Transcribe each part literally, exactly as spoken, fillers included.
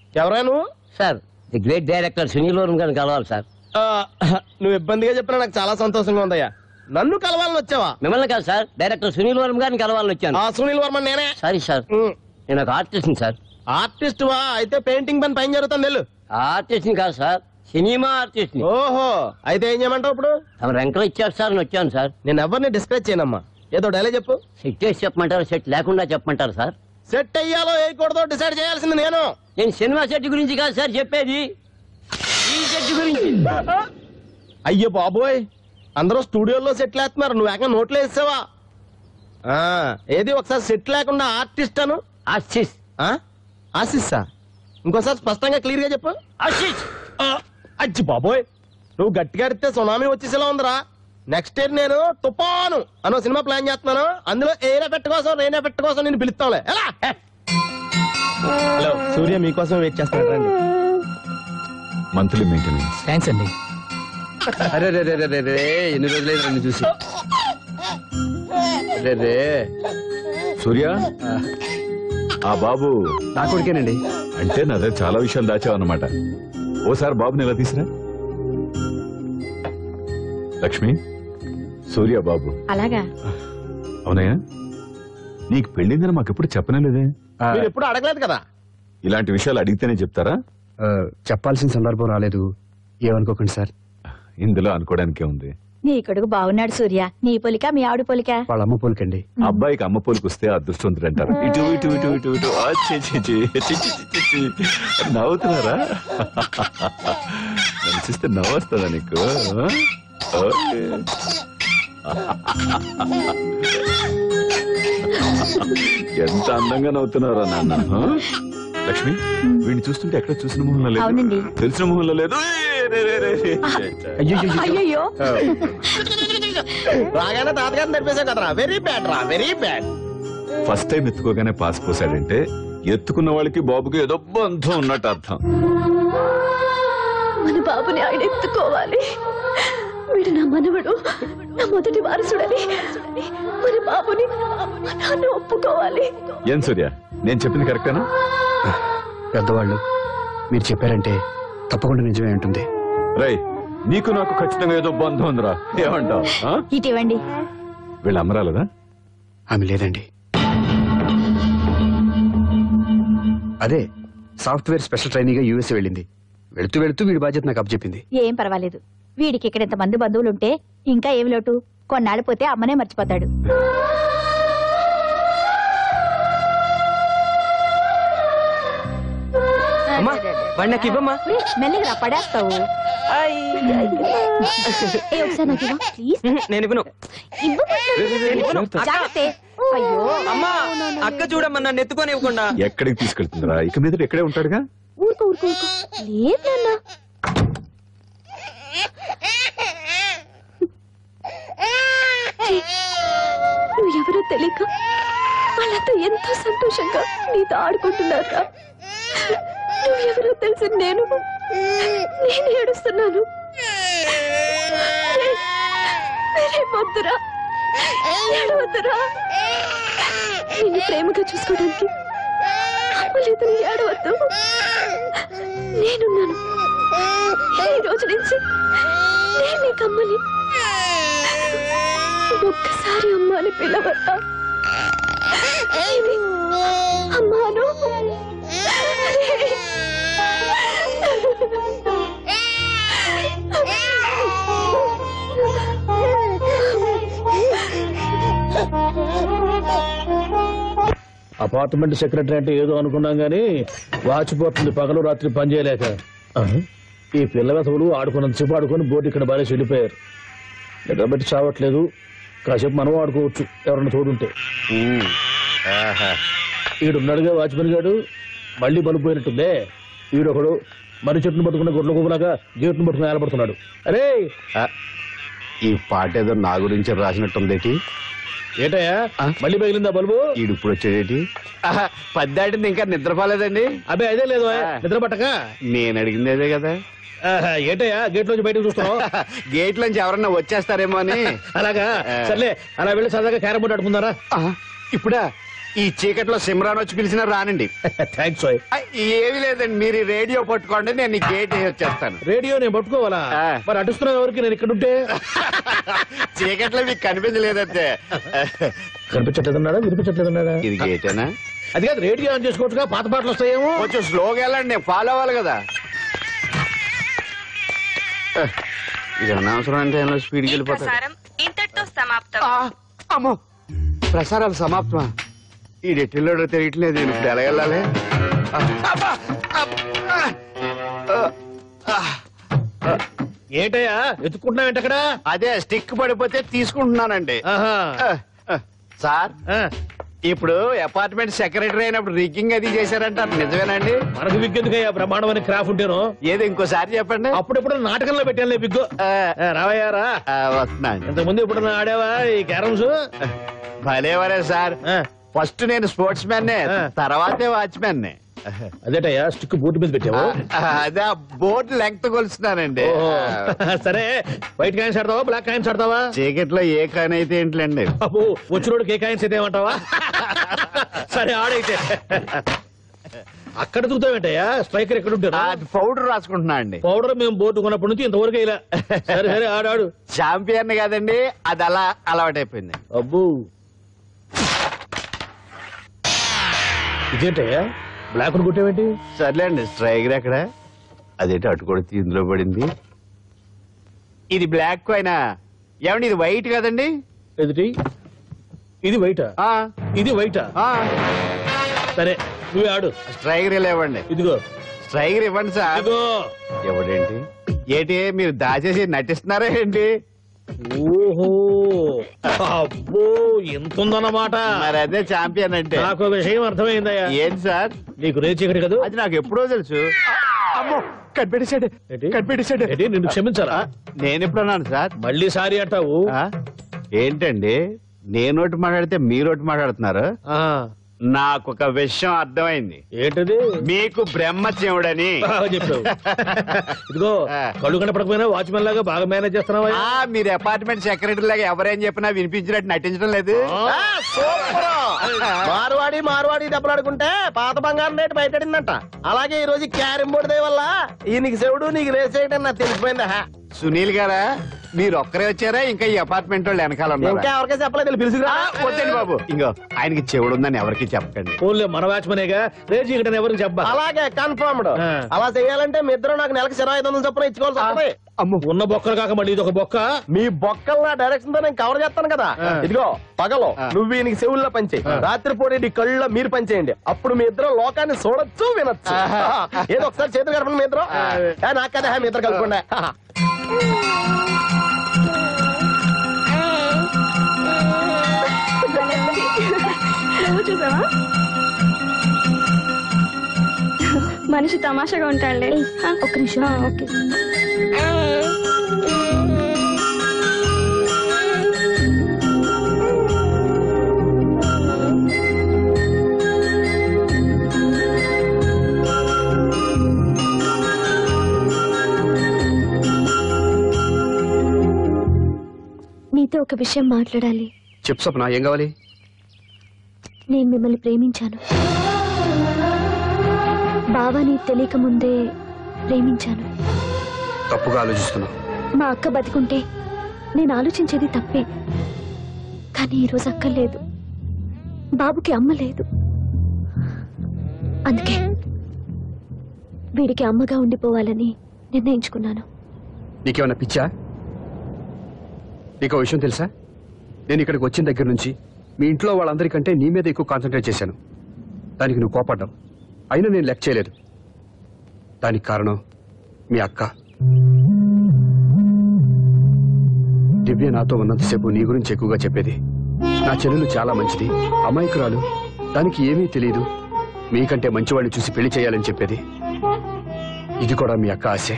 ఎవరా నువ్వు? Sir the great director Sunil Varma గారిని కలవాలి సార్. నువ్వు ఇబ్బందిగా చెప్పినా నాకు చాలా సంతోషంగా ఉందయ్యా. నన్ను కలవాలని వచ్చావా? మిమ్మల్ని కాదు సార్, డైరెక్టర్ సునీల్ వర్మ గారిని కలవాలని వచ్చాను. ఆ సునీల్ వర్మ నేనే. సారీ సార్, నేను ఒక ఆర్టిస్ట్ సార్. ఆర్టిస్ట్ వా? అయితే పెయింటింగ్ పని పైన జరుగుతుంది వెళ్ళు. ఆర్టిస్ట్ కాదు సార్, సినిమా ఆర్టిస్ట్. ఓహో, అయితే ఏం చేయమంటావు ఇప్పుడు? తమ రెంకలు ఇచ్చారు సార్ అని వచ్చాను సార్. నేను ఎవరిని డిస్కస్ చేయనమ్మా, ఏదో డైలాగ్ చెప్పు. సెట్ చేసి చెప్పమంటారు, సెట్ లేకుండా చెప్పమంటారు సార్? సెట్ అయ్యాలో వేయకూడదో డిసైడ్ చేయాల్సింది నేను. నేను సినిమా సెట్ గురించి కాదు సార్ చెప్పేది, ఈ సెట్ గురించి. అయ్యో బాబోయ్, అందరూ స్టూడియోలో సెట్ లేస్తున్నారు, నువ్వు ఏకంగా నోట్లో వేసావా? ఏది ఒకసారి సెట్ లేకుండా ఆర్టిస్ట్ అను. ఆశిష్. ఆశిస్సా? ఇంకోసారి స్పష్టంగా క్లియర్ గా చెప్పు. ఆశిష్. అచ్చి బాబోయ్, నువ్వు గట్టిగా అడితే సునామీ వచ్చేసేలా ఉందిరా. నెక్స్ట్ ఇయర్ నేను తుఫాను అనో సినిమా ప్లాన్ చేస్తున్నాను, అందులో ఎయిర్ ఎఫెక్ట్ కోసం రెయిన్ ఎఫెక్ట్ కోసం నేను పిలుస్తాంలే. ఎలా? హలో, సూర్య మీకోసం వెయిట్ చేస్తాను, రండి. Monthly maintenance. థ్యాంక్స్ అండి. అరే రే రే రే రే, ఎన్ని రోజులైంది రండి చూసి. రే రే సూర్య, ఆ బాబు నా కొడుకేనండి. అంటే నా దగ్గర చాలా విషయాలు దాచావన్నమాట. ఓసారి బాబుని ఎలా తీసిరా. లక్ష్మి, సూర్య బాబు. అలాగా? అవునయ్యా, నీకు పెళ్ళిందని మాకెప్పుడు చెప్పనే లేదే. మీరు ఎప్పుడు అడగలేదు కదా. ఇలాంటి విషయాలు అడిగితేనే చెప్తారా? చెప్పాల్సిన సందర్భం రాలేదు, ఏమనుకోకండి సార్. ఇందులో అనుకోవడానికే ఉంది. నీ కొడుకు బాగున్నాడు సూర్య. నీ పొలిక మీ ఆవిడ పొలిక? వాళ్ళ అమ్మ పోలికండి. అబ్బాయికి అమ్మ పోలికి వస్తే అదృష్టవంతుడు అంటారు. ఇటు ఇటు ఇటు ఇటు ఇటు ఆ, ఛీ, ఛీ, ఛీ, ఛీ, ఛీ, ఛీ, ఛీ. నవ్వుతున్నారా? చూస్తే నవ్వొస్తుందా నీకు? ఓకే. ఎంత అందంగా నవ్వుతున్నారా నాన్న. లక్ష్మి, వీడిని చూస్తుంటే ఎక్కడ చూసిన మొహంలో లేదు, తెలిసిన మొహంలో లేదు. అయ్యో, రాగానే తాతగారిని తెరిపేసా కదరా. వెరీ బ్యాడ్ రా, వెరీ బ్యాడ్. ఫస్ట్ టైం ఎత్తుకోగానే పాస్ పోసాడంటే ఎత్తుకున్న వాళ్ళకి బాబుకి ఏదో బంధం ఉన్నట్టు అర్థం. మన బాబుని ఆయన ఎత్తుకోవాలి. వీడు నా మనవడు, నా మొదటి వారసుడని మన బాబుని నాన్న ఒప్పుకోవాలి. ఏం సూర్య, నేను చెప్పింది కరెక్టేనా? పెద్దవాళ్ళు మీరు చెప్పారంటే తప్పకుండా నిజమే ఉంటుంది. రై, నీకు నాకు ఖచ్చితంగా ఏదో బంధం ఉందిరా, ఏమంటావు? ఇటీవండి. వీళ్ళ అమ్మరాలదా? ఆమె లేదండి. అదే సాఫ్ట్వేర్ స్పెషల్ ట్రైనింగ్ గా యూఎస్ వెళ్ళింది. వెళుతూ వెళుతూ వీడి బాధ్యత నాకు అప్పచెప్పింది. ఏం పర్వాలేదు, వీడికి ఇక్కడ ఇంత మంది బంధువులుంటే ఇంకా ఏమి లోటు. కొన్నాళ్ళు పోతే అమ్మనే మర్చిపోతాడు. మెల్లిగా పడేస్తావు. అయ్యో అమ్మా, అక్క చూడమ్మా, నన్ను ఎత్తుకొని ఇవ్వకుండా. ఎక్కడికి తీసుకెళ్తుందిరా? ఇక మీద ఎక్కడే ఉంటాడుగా. ఊరుకో ఊరుకో ఊరుకో. లేదన్నా, నువ్వు ఎవరో తెలియక వాళ్ళంతా ఎంతో సంతోషంగా నీతో ఆడుకుంటున్నారా. నువ్వెవరో తెలిసి నేను నేను ఏడుస్తున్నాను. వద్దురా, ఏడవద్దురా. నిన్ను ప్రేమగా చూసుకోవడానికి అమ్మలేదని ఏడవద్దు. నేనున్నాను. ఈ రోజు నుంచి నేను నీకు అమ్మని. ఒక్కసారి అమ్మ అని పిలవద్దా? అమ్మాను. అపార్ట్మెంట్ సెక్రటరీ అంటే ఏదో అనుకున్నాం గానీ వాచిపోతుంది పగలు రాత్రి పని చేయలేక. ఈ పిల్ల వెసవులు ఆడుకున్నంతసేపు ఆడుకొని బోర్డు ఇక్కడ బాగా వెళ్ళిపోయారు. నిద్రబెట్టి చావట్లేదు, కాసేపు మనం ఆడుకోవచ్చు ఎవరన్నా తోడుంటే. ఈడున్నాడుగా వాచ్మెన్ గాడు, మళ్ళీ బలిపోయినట్టుందే. ఈడొకడు మరి చెట్టును పట్టుకున్న గొడ్ల కుక్కలాగా గేట్ను పట్టుకుని ఏలపడుతున్నాడు. అరే, ఈ పాట ఏదో నా గురించి రాసినట్టుందేటి. ఏటయ్యా మళ్ళీ పగిలిందా బల్బు? ఈడు ఇప్పుడు వచ్చేదేటి? పద్దాటింది ఇంకా నిద్రపోలేదండి. అదే అదే లేదు నిద్ర పట్టక. నేను అడిగింది అదే కదా. ఏటయ్యా గేట్ లోంచి బయటకు చూస్తున్నావు? గేట్ లోంచి ఎవరన్నా వచ్చేస్తారేమో అని. అలాగా, సర్లే అలా వెళ్ళి సరదాగా క్యారం బోర్డు ఆడుకుందారా? ఇప్పుడా? ఈ చీకట్లో సిమ్రాన్ వచ్చి పిలిచినా రానండి. థ్యాంక్స్. ఏమి లేదండి, మీరు ఈ రేడియో పట్టుకోండి, నేను ఈ గేట్ వేసి వచ్చేస్తాను. రేడియో నేను పట్టుకోవాలా? ఆ. మరి అటుస్తున్నావు ఎవరికి? నేను ఇక్కడ ఉంటే చీకట్లో మీకు కనిపించలేదంటే. కనిపించట్లేదన్నాడా వినిపించట్లేదన్నాడా? ఇది గేటేనా? అది కాదు, రేడియో ఆన్ చేసుకోవచ్చుగా, పాత పాటలు వస్తాయేమో. కొంచెం స్లోగా వెళ్ళండి, నేను ఫాలో అవ్వాలి కదా. ఇది అనవసరం అంటే స్పీడ్కి వెళ్ళిపోతాడు. ఇంతటితో సమాప్తం. ఆ, అమ్మో, ప్రసారాలు సమాప్తమా? ఈ డెట్టిల్లో తెలియట్లేదు, నేను ఇప్పుడు ఎలా వెళ్ళాలి? అబ్బా, అబ్బా, ఆ, ఆ. ఏంటయ్యా ఎత్తుకుంటున్నావు ఏంటి అక్కడ? అదే స్టిక్ పడిపోతే తీసుకుంటున్నానండి. ఆహా. ఆ, ఆ. సార్, ఆ, ఇప్పుడు అపార్ట్మెంట్ సెక్రటరీ అయినప్పుడు రిగ్గింగ్ అది చేశారంట, నిజమేనండి? మనకు విగ్గెందుకయ్యా, బ్రహ్మాండం అని క్రాఫ్ ఉంటేను. ఏది ఇంకోసారి చెప్పండి. అప్పుడెప్పుడు నాటకంలో పెట్టాను బిగ్గు. ఆ, రావయ్యారా? ఆ, వస్తున్నాను. ఇంతకుముందు ఇప్పుడు ఆడావా ఈ క్యారమ్స్? భలేవరే సార్, ఆ, ఫస్ట్ నేను స్పోర్ట్స్ మ్యాన్, ఆ. తర్వాతే వాచ్మెన్. అదేటయ్యా స్టిక్ బూట్ మీద పెట్టావు. అదే బోర్డు లెంగ్త్ కొలుస్తున్నానండి. ఓహో. సరే, వైట్ కాయిన్స్ ఆడతావా బ్లాక్ కాయిన్స్ ఆడతావా? చీకట్ లో ఏ కాయిన్ అయితే ఏంట్లండి. బాబు వచ్చినోడికి ఏ కాయిన్స్ అయితే ఏమంటావా? సరే ఆడైతే. అక్కడ దూతావేంటయ్యా? స్ట్రైకర్ ఎక్కడ ఉంటారు? పౌడర్ రాసుకుంటున్నా అండి. పౌడర్ మేము బోర్డు కొన్నప్పటి నుంచి ఇంతవరకు ఇలా. సరే సరే ఆడాడు. చాంపియన్ కాదండి, అది అలా అలవాటైపోయింది. అబ్బు ఇదేంటయ్యా బ్లాక్ కొట్టేవేంటి? సర్లేండి, స్ట్రైకర్ ఎక్కడ? అదేంటి అటు కూడా ఇందులో పడింది. ఇది బ్లాక్ కాయినా? ఏమండి ఇది వైట్ కదండి? ఎదుటి ఇది వైటా? ఆ, ఇది వైటా? ఆ. సరే నువ్వే ఆడు. స్ట్రైకర్ ఇలా ఇవ్వండి. ఇదిగో స్ట్రైకర్ ఇవ్వండి సార్. ఇదిగో. ఎవడేంటి ఏంటి మీరు దాచేసి నటిస్తున్నారా ఏంటి? ఓహో, అబ్బో ఎంత ఉందన్నమాట. మరి అదే చాంపియన్ అంటే. నాకు ఒక విషయం అర్థమైందయ్యా. ఏంటి సార్? నీకు రేచి ఇక్కడ కదా? అది నాకు ఎప్పుడో తెలుసు. అమ్మో, కనిపెట్టేశాడు ఏంటి? కనిపెట్టేశాడు. ఏంటి, నిన్ను క్షమించాలా? నేను ఎప్పుడన్నాను సార్? మళ్ళీ సారీ అంటావు? ఆ? ఏంటండి నేనోటి మాట్లాడితే మీరోటి మాట్లాడుతున్నారు? ఆ, నాకు ఒక విషయం అర్థమైంది. ఏంటది? మీకు బ్రహ్మచ్యముడని. బాగా చెప్పావు. ఇదిగో కళ్ళు కనపడకపోయినా వాచ్మెన్ లాగా బాగా మేనేజ్ చేస్తున్నావా? ఆ, మీరు అపార్ట్మెంట్ సెక్రటరీ లాగా ఎవరేం చెప్పినా వినిపించినట్టు నటించడం లేదు. ఆ, సూపర్. మార్వాడి మార్వాడి దెబ్బలాడుకుంటే పాత బంగారం రేటు బయటడిందంట. అలాగే ఈ రోజు క్యారం బోర్డు దే వల్ల ఈయనకి శివుడు నీకు రేసేయటం నాకు తెలిసిపోయిందా? సునీల్ గారా, మీరు ఒక్కరే వచ్చారా ఇంకా ఈ అపార్ట్మెంట్ వాళ్ళు వెనకాల ఇంకా ఉన్నారా? ఎవరికైనా చెప్పలేదు, పిలుచుకురా. ఆ, వద్దండి బాబు, ఇంకో ఆయనకి చెవుడు ఉందని ఎవరికి చెప్పకండి. ఫోన్లే మన వాచ్మెనేగా, రేచి ఇక్కడ ఎవరికి చెప్పా. అలాగే కన్ఫర్మ్డ్. ఆ. అలా చేయాలంటే మీ ఇద్దరు నాకు నెలకు ఇరవై ఐదు వందలు చొప్పున ఇచ్చుకోవాల్సి వస్తుంది. అమ్మ, ఉన్న బొక్కలు కాక మళ్ళీ ఇది ఒక బొక్క. మీ బొక్కలు నా డైరెక్షన్ తో నేను కవర్ చేస్తాను కదా. ఆ. ఇదిగో పగలో ఆ. నువ్వు ఈయనకి చెవుల్లో పంచేయి, రాత్రి పూట నీ కళ్ళలో మీరు పంచేయండి. అప్పుడు మీ ఇద్దరు లోకాన్ని చూడొచ్చు వినొచ్చు. ఏదో ఒకసారి చేతులు కలపండి మీ ఇద్దరు. ఏ, నాకు కదా మీ ఇద్దరు కలుపుకుండా. చూసావా మనిషి తమాషాగా ఉంటాడులే. ఒక్క నిమిషం. ఓకే. నీతో ఒక విషయం మాట్లాడాలి. చెప్పు స్వప్న, ఏం కావాలి? నేను మిమ్మల్ని ప్రేమించాను. బావని తెలియక ముందే ప్రేమించాను. తప్పుగా ఆలోచిస్తున్నావు. మా అక్క బతికుంటే నేను ఆలోచించేది తప్పే. కానీ ఈరోజు అక్క లేదు, బాబుకి అమ్మ లేదు. అందుకే వీడికి అమ్మగా ఉండిపోవాలని నిర్ణయించుకున్నాను. నీకేమన్నా పిచ్చా? నీకు విషయం తెలుసా? నేను ఇక్కడికి వచ్చిన దగ్గర నుంచి మీ ఇంట్లో వాళ్ళందరికంటే నీ మీద ఎక్కువ కాన్సన్ట్రేట్ చేశాను. దానికి నువ్వు కోపడ్డావు, అయినా నేను లెక్క చేయలేదు. దానికి కారణం మీ అక్క. దివ్య నాతో ఉన్నంతసేపు నీ గురించి ఎక్కువగా చెప్పేది. నా చెల్లెలు చాలా మంచిది, అమాయకురాలు, దానికి ఏమీ తెలియదు, మీకంటే మంచివాడిని చూసి పెళ్లి చేయాలని చెప్పేది. ఇది కూడా మీ అక్క ఆశే.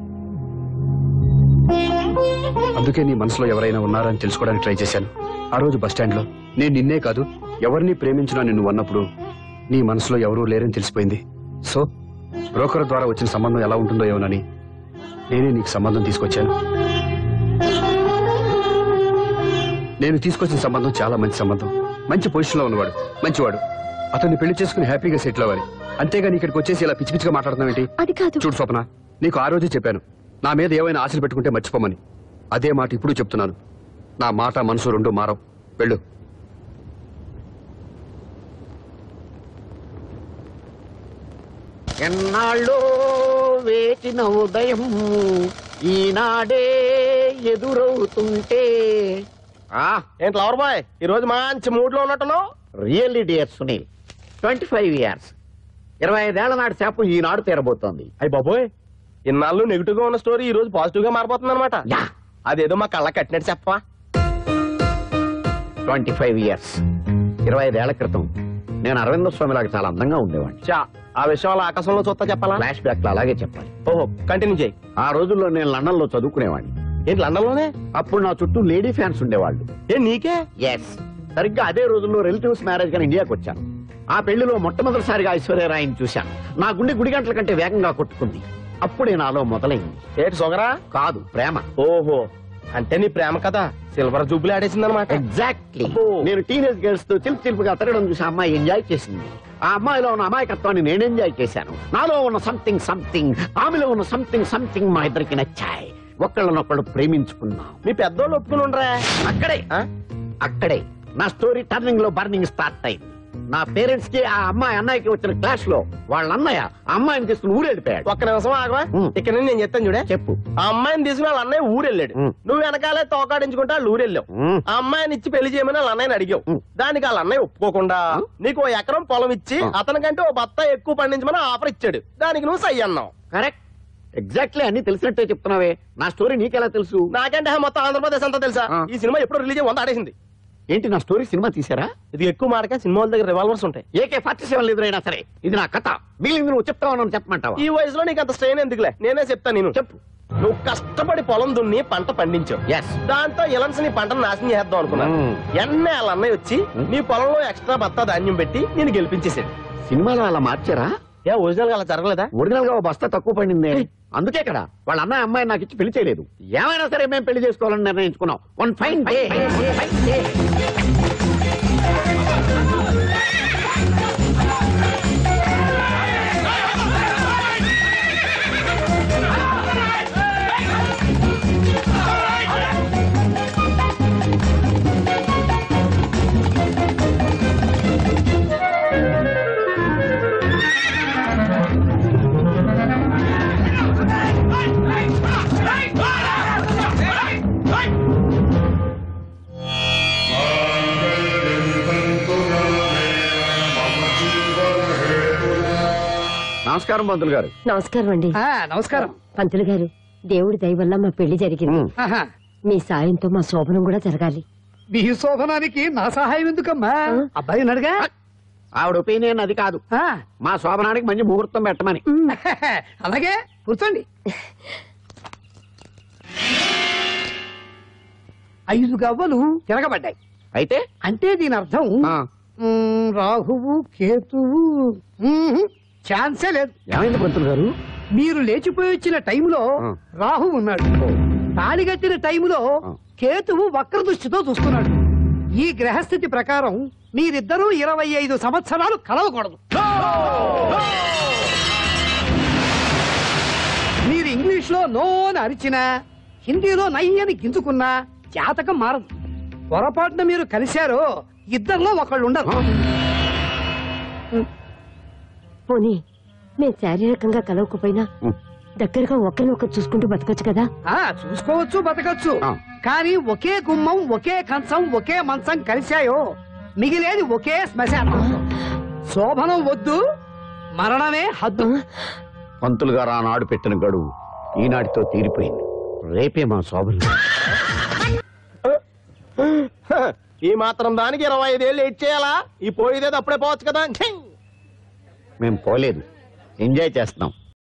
అందుకే నీ మనసులో ఎవరైనా ఉన్నారని తెలుసుకోవడానికి ట్రై చేశాను. ఆ రోజు బస్టాండ్ లో నేను నిన్నే కాదు ఎవరిని ప్రేమించినా నిన్ను అన్నప్పుడు నీ మనసులో ఎవరూ లేరని తెలిసిపోయింది. సో బ్రోకర్ ద్వారా వచ్చిన సంబంధం ఎలా ఉంటుందో ఏమోనని నేనే నీకు సంబంధం తీసుకొచ్చాను. నేను తీసుకొచ్చిన సంబంధం చాలా మంచి సంబంధం. మంచి పొజిషన్ లో ఉన్నవాడు, మంచివాడు. అతన్ని పెళ్లి చేసుకుని హ్యాపీగా సెటిల్ అవ్వాలి. అంతేగాని ఇక్కడికి వచ్చేసి ఇలా పిచ్చి పిచ్చిగా మాట్లాడుతున్నావు ఏంటి? అది కాదు. చూడు స్వప్న, నీకు ఆ రోజే చెప్పాను నా మీద ఏమైనా ఆశలు పెట్టుకుంటే మర్చిపోమని. అదే మాట ఇప్పుడు చెప్తున్నాను. నా మాట మనసు రెండు మారవు. వెళ్ళు. ఎన్నాళ్ళో వేచిన ఉదయం ఈనాడే ఎదురవుతుంటే ఏంటి లవర్ బాయ్ ఈ రోజు మంచి మూడ్ లో ఉన్నట్టున్నావు? Really dear Sunil, twenty five years ఇరవై ఐదేళ్ల నాటి శాపం ఈనాడు తీరబోతోంది. అయ్యి బాబోయ్, ఇన్నాళ్ళు నెగిటివ్ గా ఉన్న స్టోరీ ఈ రోజు పాజిటివ్ గా మారిపోతుంది అనమాట. అదేదో మా కళ్ళ కట్టినట్టు చెప్పవా? ట్వంటీ ఫైవ్ ఇయర్స్ ఇరవై ఐదేళ్ల క్రితం నేను అరవింద స్వామిలాగా చాలా అందంగా ఉండేవాడిని. చా ఆ విషయం అలా ఆకాశంలో చూస్తా చెప్పాలా? ఫ్లాష్ బ్యాక్ లో అలాగే చెప్పాలి. ఓహో, కంటిన్యూ చేయి. ఆ రోజుల్లో నేను లండన్ లో చదువుకునేవాడిని. ఏంటి లండన్ లోనే? అప్పుడు నా చుట్టూ లేడీ ఫ్యాన్స్ ఉండేవాళ్ళు. ఏ నీకే? ఎస్, సరిగ్గా అదే రోజుల్లో రిలేటివ్స్ మ్యారేజ్ గా ఇండియాకి వచ్చాను. ఆ పెళ్లిలో మొట్టమొదటిసారిగా ఐశ్వర్యరాయని చూశాను. నా గుండె గుడి గంటల కంటే వేగంగా కొట్టుకుంది. అప్పుడే నాలో మొదలైంది. ఏటి సొగరా? కాదు, ప్రేమ. ఓహో, అంటే నీ ప్రేమ కదా సిల్వర్ జూబ్లీ ఆడేసింది అనమాట. ఎగ్జాక్ట్లీ. నేను టీనేజ్ గర్ల్స్ తో చిలిపి చిలిపిగా తిరగడం చూసి అమ్మాయి ఎంజాయ్ చేసింది. ఆ అమ్మాయిలో ఉన్న అమాయకత్వాన్ని నేను ఎంజాయ్ చేశాను. నాలో ఉన్న సంథింగ్ సంథింగ్, ఆమెలో ఉన్న సంథింగ్ సంథింగ్ మా ఇద్దరికి నచ్చాయి. ఒకళ్ళనొక్కళ్ళు ప్రేమించుకున్నాం. మీ పెద్దోళ్ళు ఒప్పుకుని ఉండరా? అక్కడే అక్కడే నా స్టోరీ టర్నింగ్ లో బర్నింగ్ స్టార్ట్ అయింది. నా పేరెంట్స్ కి ఆ అమ్మాయి అన్నయ్యకి వచ్చిన క్లాష్ లో వాళ్ళ అన్నయ్య ఆ అమ్మాయిని తీసుకుని ఊరెళ్ళిపోయాడు. ఒక్క నిమిషం ఆగవా? ఇక్కడ నుంచి నేను చెప్తాను చూడే. చెప్పు. ఆ అమ్మాయిని తీసుకుని వాళ్ళ అన్నయ్య ఊరెళ్ళాడు. నువ్వు వెనకాలే తోకాడించుకుంటా వాళ్ళు ఊరెళ్ళావు. ఆ అమ్మాయిని ఇచ్చి పెళ్లి చేయమని వాళ్ళ అన్నయ్యని అడిగావు. దానికి వాళ్ళ అన్నయ్య ఒప్పుకోకుండా నీకు ఓ ఎకరం పొలం ఇచ్చి అతనికంటే ఓ బత్త ఎక్కువ పండించమని ఆఫర్ ఇచ్చాడు. దానికి నువ్వు సై అన్నావు. కరెక్ట్, ఎగ్జాక్ట్లీ అన్ని తెలిసినట్టే చెప్తున్నావే. నా స్టోరీ నీకెలా తెలుసు? నాకంటే మొత్తం ఆంధ్రప్రదేశ్ అంతా తెలుసా? ఈ సినిమా ఎప్పుడు రిలీజ్ అయ్యి వంద ఆడేసింది. ఏంటి, నా స్టోరీ సినిమా తీసారా? ఇది ఎక్కువ మాటగా సినిమా వాళ్ళ దగ్గర రివాల్వర్స్ ఉంటాయి. ఏకే ఫార్టీ సెవెన్ ఎదురైనా సరే ఇది నా కథ. మిగిలింది నువ్వు చెప్తావు చెప్పమంటావా? ఈ వయసులో నీకు అంత స్ట్రెయిన్ ఎందుకులే, నేనే చెప్తాను. నేను చెప్పు. నువ్వు కష్టపడి పొలం దున్ని పంట పండించావు. ఎస్. దాంతో ఇలన్స్ నీ పంటను నాశనం చేద్దాం అనుకున్నా. ఎన్నే వాళ్ళ అన్నయ్య వచ్చి నీ పొలంలో ఎక్స్ట్రా బత్తా ధాన్యం పెట్టి నేను గెలిపించేసాడు. సినిమాలో అలా మార్చారా? ఏ ఒరిజినల్ గా అలా జరగలేదా? ఒరిజినల్ గా ఓ బస్తా తక్కువ పడింది. అందుకే కదా వాళ్ళ అమ్మాయి అమ్మాయి నాకు ఇచ్చి పెళ్లి చేయలేదు. ఏమైనా సరే మేము పెళ్లి చేసుకోవాలని నిర్ణయించుకున్నాం. వన్ ఫైన్ డే నమస్కారం పంతులు గారు. నమస్కారం అండి. నమస్కారం పంతులు గారు. దేవుడి దయ వల్ల మా పెళ్లి జరిగింది. మీ సాయంతో మా శోభనం కూడా జరగాలి. మీ శోభనానికి నా సహాయం ఎందుకమ్మా? అబ్బాయి ఉన్నాడుగా. ఆవిడ ఒపీనియన్ అది కాదు, మా శోభనానికి మంచి ముహూర్తం పెట్టమని. అలాగే కూర్చోండి. ఐదు గవ్వలు తిరగబడ్డాయి. అయితే అంటే దీని అర్థం రాహువు కేతువు. ఛాన్సే లేదు. ఏమైంది పంతులు గారు? మీరు లేచిపోయి వచ్చిన టైంలో రాహు ఉన్నాడు. తాళిగట్టిన టైంలో కేతువు వక్ర దృష్టితో చూస్తున్నాడు. ఈ గ్రహస్థితి ప్రకారం మీరిద్దరూ ఇరవై ఐదు సంవత్సరాలు కలవకూడదు. మీరు ఇంగ్లీష్ లో నో అని అరిచినా, హిందీలో నై అని గింజుకున్నా జాతకం మారదు. పొరపాటున మీరు కలిశారో ఇద్దరిలో ఒకళ్ళు ఉండరు. పోనీ మేము శారీరకంగా కలవకపోయినా దగ్గరగా ఒకరినొకరు చూసుకుంటూ బతకొచ్చు కదా? ఆ చూసుకోవచ్చు, బతకచ్చు. కానీ ఒకే గుమ్మం, ఒకే కంచం, ఒకే మంచం కలిశాయో మిగిలేది ఒకే శ్మశానం. శోభనం వద్దు, మరణమే హద్దు. పంతులు గారు ఆనాడు పెట్టిన గడువు ఈనాటితో తీరిపోయింది. రేపే మా శోభనం. ఈ మాత్రం దానికి ఇరవై ఐదేళ్ళు ఎయిట్ చేయాలా? ఈ పోయేదేదో అప్పుడే పోవచ్చు కదా. మేము పోలేదు, ఎంజాయ్ చేస్తున్నాం.